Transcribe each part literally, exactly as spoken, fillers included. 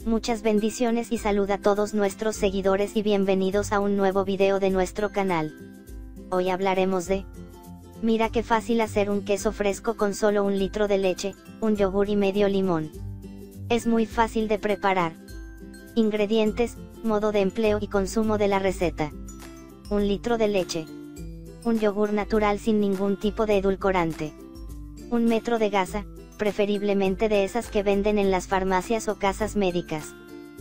Muchas bendiciones y salud a todos nuestros seguidores y bienvenidos a un nuevo video de nuestro canal. Hoy hablaremos de... Mira qué fácil hacer un queso fresco con solo un litro de leche, un yogur y medio limón. Es muy fácil de preparar. Ingredientes, modo de empleo y consumo de la receta. Un litro de leche. Un yogur natural sin ningún tipo de edulcorante. Un metro de gasa, preferiblemente de esas que venden en las farmacias o casas médicas.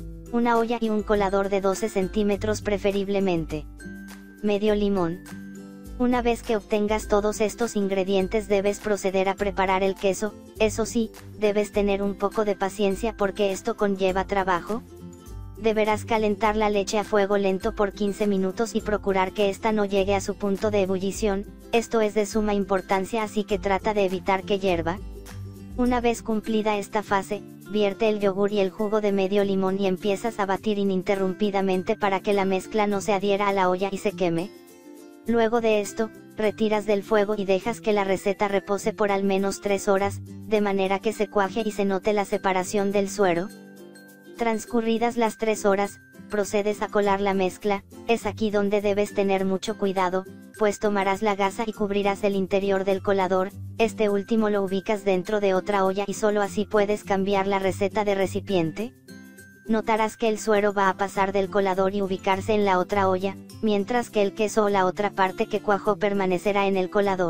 Una olla y un colador de doce centímetros preferiblemente. Medio limón. Una vez que obtengas todos estos ingredientes debes proceder a preparar el queso, eso sí, debes tener un poco de paciencia porque esto conlleva trabajo. Deberás calentar la leche a fuego lento por quince minutos y procurar que ésta no llegue a su punto de ebullición, esto es de suma importancia así que trata de evitar que hierva. Una vez cumplida esta fase, vierte el yogur y el jugo de medio limón y empiezas a batir ininterrumpidamente para que la mezcla no se adhiera a la olla y se queme. Luego de esto, retiras del fuego y dejas que la receta repose por al menos tres horas, de manera que se cuaje y se note la separación del suero. Transcurridas las tres horas, procedes a colar la mezcla, es aquí donde debes tener mucho cuidado, pues tomarás la gasa y cubrirás el interior del colador, este último lo ubicas dentro de otra olla y solo así puedes cambiar la receta de recipiente. Notarás que el suero va a pasar del colador y ubicarse en la otra olla, mientras que el queso o la otra parte que cuajó permanecerá en el colador.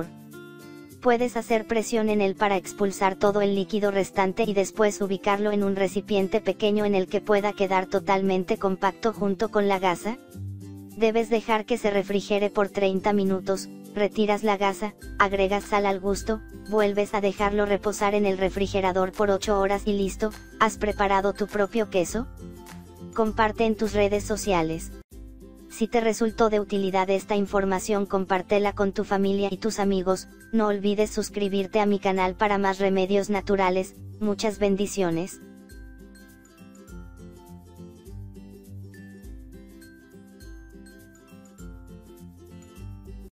Puedes hacer presión en él para expulsar todo el líquido restante y después ubicarlo en un recipiente pequeño en el que pueda quedar totalmente compacto junto con la gasa. Debes dejar que se refrigere por treinta minutos, retiras la gasa, agregas sal al gusto, vuelves a dejarlo reposar en el refrigerador por ocho horas y listo, ¿has preparado tu propio queso? Comparte en tus redes sociales. Si te resultó de utilidad esta información, compártela con tu familia y tus amigos, no olvides suscribirte a mi canal para más remedios naturales. Muchas bendiciones.